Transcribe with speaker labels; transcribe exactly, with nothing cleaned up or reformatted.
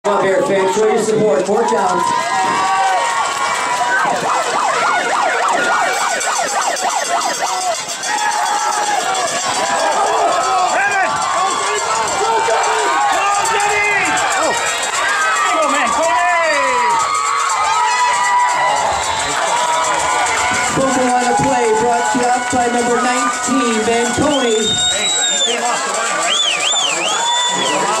Speaker 1: Come on, Bear fans, show your support. Four downs. Fumble on the play, brought to you up by number nineteen, Vanconi.
Speaker 2: Hey, he came off the line, right?